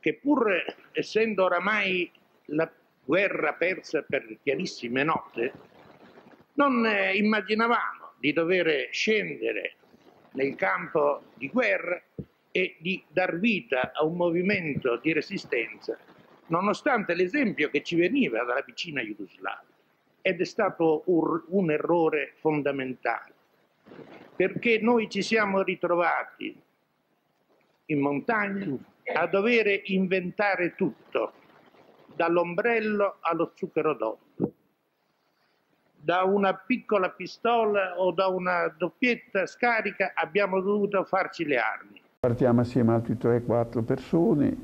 che pur essendo oramai la guerra persa per chiarissime note, non immaginavamo di dover scendere nel campo di guerra e di dar vita a un movimento di resistenza, nonostante l'esempio che ci veniva dalla vicina Jugoslavia. Ed è stato un errore fondamentale, perché noi ci siamo ritrovati in montagna a dover inventare tutto, dall'ombrello allo zucchero d'orzo, da una piccola pistola o da una doppietta scarica abbiamo dovuto farci le armi. Partiamo assieme a altre 3-4 persone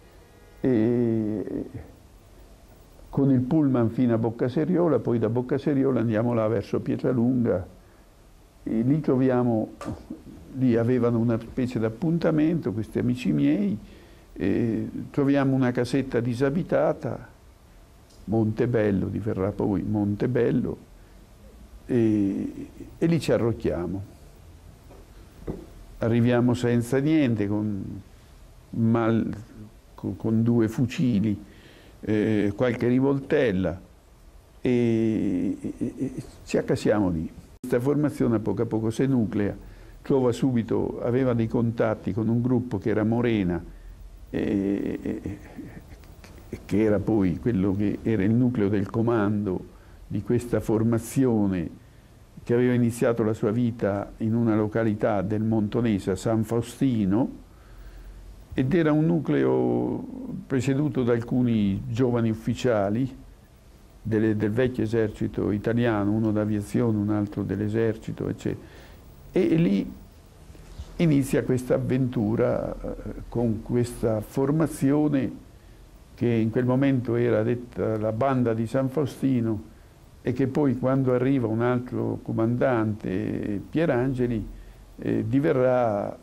e con il pullman fino a Boccaseriola, poi da Boccaseriola andiamo là verso Pietralunga e lì troviamo, lì avevano una specie di appuntamento questi amici miei, troviamo una casetta disabitata, Montebello, diverrà poi Montebello, e lì ci arrocchiamo. Arriviamo senza niente, con 2 fucili, qualche rivoltella e ci accasiamo lì. Questa formazione a poco si nuclea, trova subito, aveva dei contatti con un gruppo che era Morena, che era poi quello che era il nucleo del comando di questa formazione che aveva iniziato la sua vita in una località del Montonese, a San Faustino, ed era un nucleo presieduto da alcuni giovani ufficiali del vecchio esercito italiano, uno d'aviazione, un altro dell'esercito, eccetera. E lì inizia questa avventura con questa formazione che in quel momento era detta la banda di San Faustino, e che poi quando arriva un altro comandante, Pierangeli, diverrà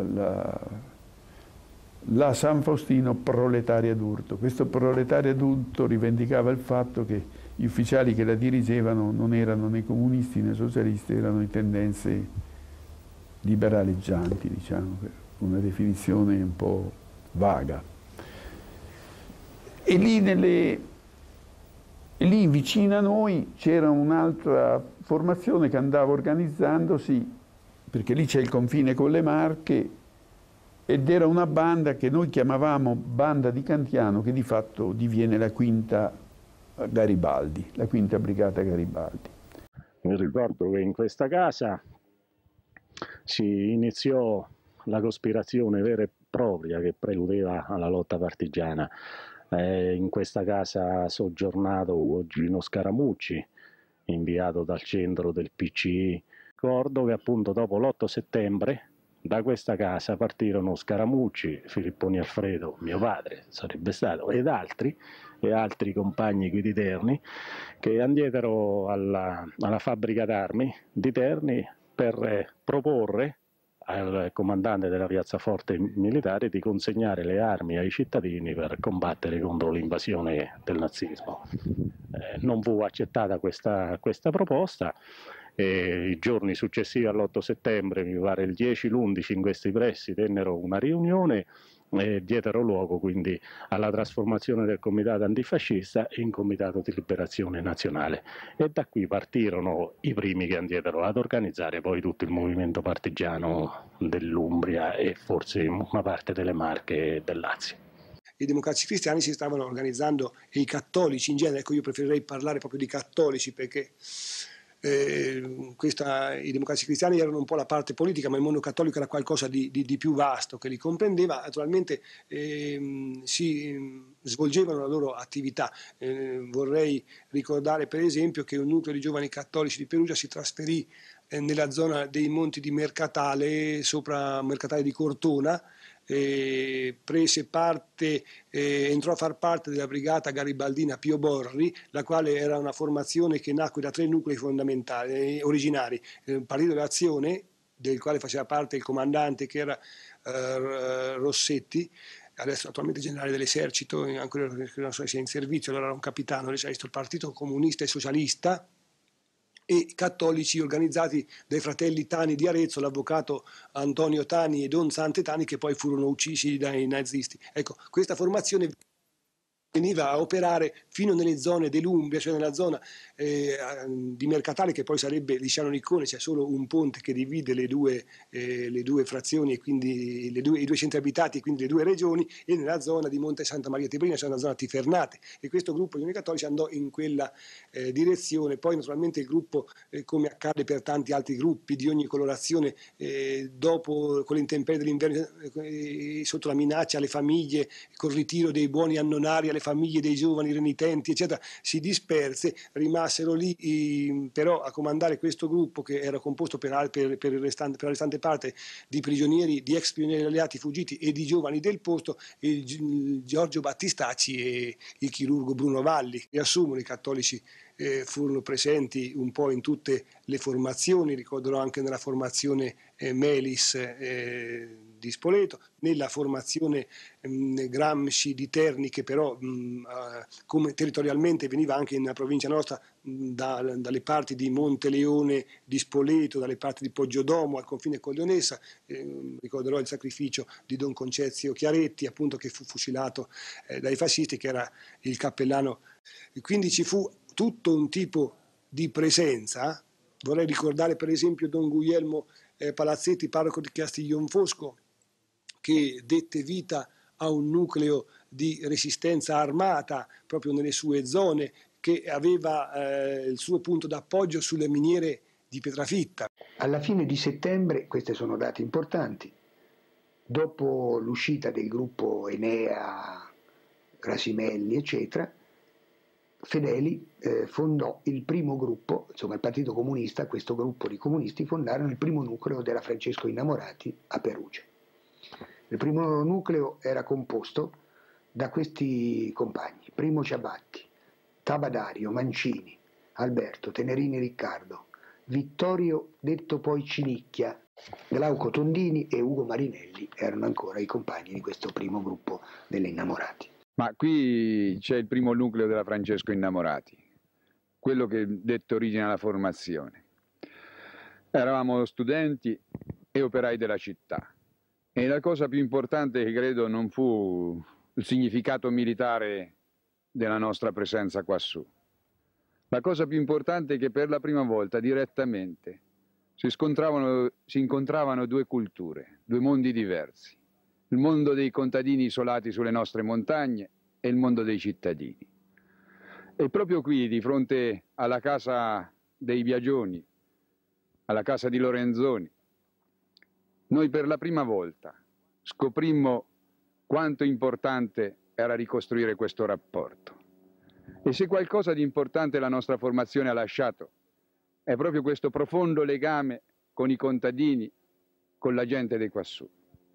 la San Faustino proletaria d'urto. Questo proletaria d'urto rivendicava il fatto che gli ufficiali che la dirigevano non erano né comunisti né socialisti, erano di tendenze liberaleggianti, diciamo, una definizione un po' vaga. E lì vicino a noi c'era un'altra formazione che andava organizzandosi, perché lì c'è il confine con le Marche, ed era una banda che noi chiamavamo Banda di Cantiano, che di fatto diviene la Quinta Garibaldi, la Quinta Brigata Garibaldi. Mi ricordo che in questa casa si iniziò la cospirazione vera e propria che preludeva alla lotta partigiana. In questa casa ha soggiornato Gino Scaramucci, inviato dal centro del PCI. Ricordo che appunto dopo l'8 settembre da questa casa partirono Scaramucci, Filipponi Alfredo, mio padre sarebbe stato, ed altri compagni qui di Terni, che andietero alla fabbrica d'armi di Terni per proporre al comandante della piazzaforte militare di consegnare le armi ai cittadini per combattere contro l'invasione del nazismo. Non fu accettata questa proposta e i giorni successivi all'8 settembre, mi pare il 10, l'11, in questi pressi tennero una riunione e diedero luogo quindi alla trasformazione del comitato antifascista in comitato di liberazione nazionale, e da qui partirono i primi che andietero ad organizzare poi tutto il movimento partigiano dell'Umbria e forse una parte delle Marche e del Lazio. I democratici cristiani si stavano organizzando, e i cattolici in genere, ecco, io preferirei parlare proprio di cattolici perché i democratici cristiani erano un po' la parte politica, ma il mondo cattolico era qualcosa di più vasto che li comprendeva. Naturalmente si svolgevano la loro attività. Vorrei ricordare per esempio che un nucleo di giovani cattolici di Perugia si trasferì nella zona dei Monti di Mercatale, sopra Mercatale di Cortona, prese parte, entrò a far parte della brigata garibaldina Pio Borri, la quale era una formazione che nacque da 3 nuclei fondamentali originari: il Partito dell'Azione, del quale faceva parte il comandante che era Rossetti, adesso attualmente generale dell'esercito, ancora non so se sia in servizio, allora era un capitano dell'esercito, il Partito Comunista e Socialista, e cattolici organizzati dai fratelli Tani di Arezzo, l'avvocato Antonio Tani e Don Sante Tani, che poi furono uccisi dai nazisti. Ecco, questa formazione veniva a operare fino nelle zone dell'Umbria, cioè nella zona di Mercatale, che poi sarebbe Lisciano Niccone. C'è solo un ponte che divide le due frazioni, e quindi i due centri abitati, e quindi le due regioni, e nella zona di Monte Santa Maria Tiberina, cioè una zona Tifernate, e questo gruppo di unicattolici andò in quella direzione. Poi naturalmente il gruppo, come accade per tanti altri gruppi di ogni colorazione, dopo con le intemperie dell'inverno, sotto la minaccia alle famiglie, col ritiro dei buoni annonari alle famiglie dei giovani renitenti, eccetera, si disperse. Rimasero lì però a comandare questo gruppo, che era composto per la restante parte di prigionieri, di ex prigionieri alleati fuggiti e di giovani del posto, Giorgio Battistacci e il chirurgo Bruno Valli. Riassumono, i cattolici furono presenti un po' in tutte le formazioni, ricorderò anche nella formazione Melis di Spoleto, nella formazione Gramsci di Terni, che però come territorialmente veniva anche nella provincia nostra dalle parti di Monteleone di Spoleto, dalle parti di Poggiodomo al confine con Leonessa. Ricorderò il sacrificio di Don Concezio Chiaretti, appunto, che fu fucilato dai fascisti, che era il cappellano. Quindi ci fu tutto un tipo di presenza. Vorrei ricordare per esempio Don Guglielmo Palazzetti, parroco di Castiglionfosco, che dette vita a un nucleo di resistenza armata proprio nelle sue zone, che aveva il suo punto d'appoggio sulle miniere di Pietrafitta. Alla fine di settembre, questi sono dati importanti, dopo l'uscita del gruppo Enea, Grasimelli, eccetera, Fedeli fondò il primo gruppo, insomma il Partito Comunista, questo gruppo di comunisti fondarono il primo nucleo della Francesco Innamorati a Perugia. Il primo nucleo era composto da questi compagni: Primo Ciabatti, Tabadario, Mancini, Alberto, Tenerini Riccardo, Vittorio detto poi Cinicchia, Glauco Tondini e Ugo Marinelli erano ancora i compagni di questo primo gruppo delle Innamorati. Ma qui c'è il primo nucleo della Francesco Innamorati, quello che dette origine alla formazione. Eravamo studenti e operai della città, e la cosa più importante, che credo, non fu il significato militare della nostra presenza quassù. La cosa più importante è che per la prima volta direttamente si incontravano due culture, due mondi diversi: il mondo dei contadini isolati sulle nostre montagne e il mondo dei cittadini. E proprio qui, di fronte alla casa dei Biagioni, alla casa di Lorenzoni, noi per la prima volta scoprimmo quanto importante era ricostruire questo rapporto. E se qualcosa di importante la nostra formazione ha lasciato, è proprio questo profondo legame con i contadini, con la gente di quassù.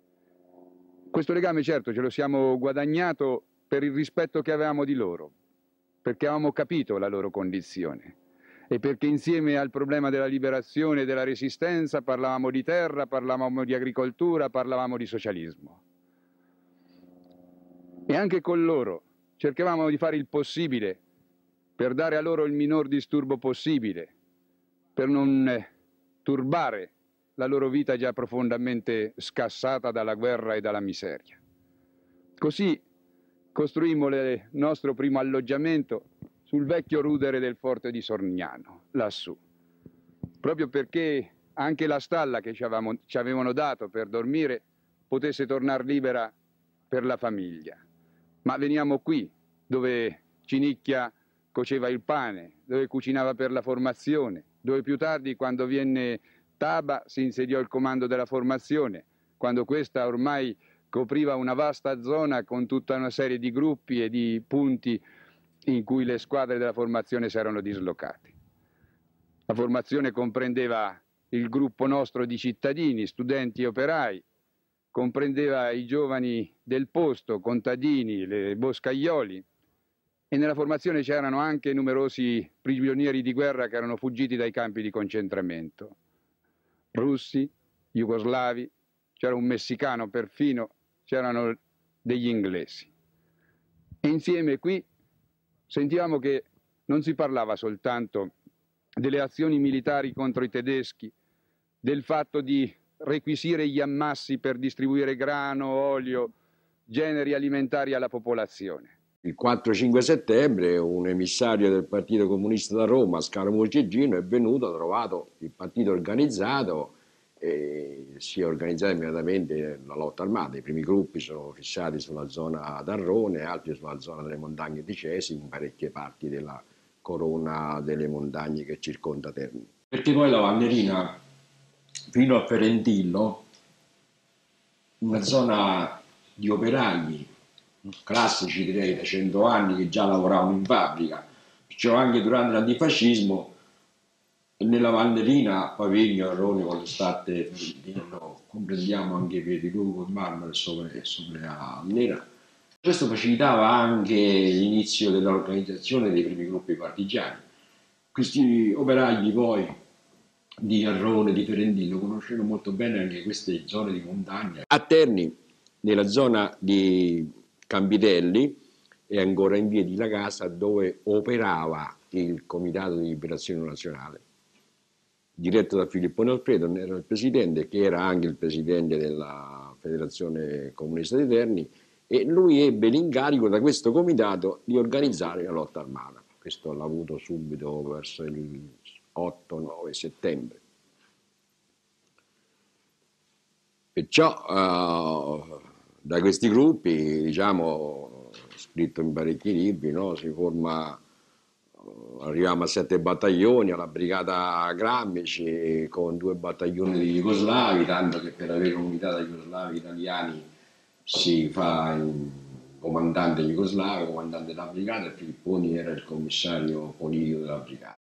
Questo legame, certo, ce lo siamo guadagnato per il rispetto che avevamo di loro, perché avevamo capito la loro condizione e perché insieme al problema della liberazione e della resistenza parlavamo di terra, parlavamo di agricoltura, parlavamo di socialismo. E anche con loro cercavamo di fare il possibile per dare a loro il minor disturbo possibile, per non turbare la loro vita già profondamente scassata dalla guerra e dalla miseria. Così costruimmo il nostro primo alloggiamento sul vecchio rudere del forte di Sorniano, lassù, proprio perché anche la stalla che ci avevano dato per dormire potesse tornare libera per la famiglia. Ma veniamo qui, dove Cinicchia coceva il pane, dove cucinava per la formazione, dove più tardi, quando venne Taba, si insediò il comando della formazione, quando questa ormai copriva una vasta zona con tutta una serie di gruppi e di punti in cui le squadre della formazione si erano dislocate. La formazione comprendeva il gruppo nostro di cittadini, studenti e operai, comprendeva i giovani del posto, contadini, le boscaioli, e nella formazione c'erano anche numerosi prigionieri di guerra che erano fuggiti dai campi di concentramento, russi, jugoslavi, c'era un messicano perfino, c'erano degli inglesi. E insieme qui sentivamo che non si parlava soltanto delle azioni militari contro i tedeschi, del fatto di requisire gli ammassi per distribuire grano, olio, generi alimentari alla popolazione. Il 4-5 settembre un emissario del Partito Comunista da Roma, Scaramucci Gino, è venuto, ha trovato il partito organizzato e si è organizzata immediatamente la lotta armata. I primi gruppi sono fissati sulla zona d'Arrone, altri sulla zona delle montagne di Cesi, in parecchie parti della corona delle montagne che circonda Terni. Perché poi la Valnerina, fino a Ferentino, una zona di operai classici, direi da 100 anni, che già lavoravano in fabbrica, perciò anche durante l'antifascismo nella Valnerina, Pavigno, Arrone, Collestate, Ferentino, comprendiamo anche Via di Lugo, Marmara e sopra Nera. Questo facilitava anche l'inizio dell'organizzazione dei primi gruppi partigiani. Questi operai poi di Arrone, di Ferentino, conoscevano molto bene anche queste zone di montagna. A Terni, nella zona di Campitelli, è ancora in via di La Casa, dove operava il Comitato di Liberazione Nazionale, diretto da Filippo Alfredo, era il presidente, che era anche il presidente della Federazione Comunista di Terni, e lui ebbe l'incarico da questo comitato di organizzare la lotta armata. Questo l'ha avuto subito verso il 8-9 settembre. Perciò da questi gruppi, diciamo, scritto in parecchi libri, no? Si forma, arriviamo a 7 battaglioni, alla brigata Grammici, con 2 battaglioni di jugoslavi, tanto che per avere un'unità di jugoslavi italiani si fa il comandante jugoslavo, comandante della brigata, e Filipponi era il commissario politico della brigata.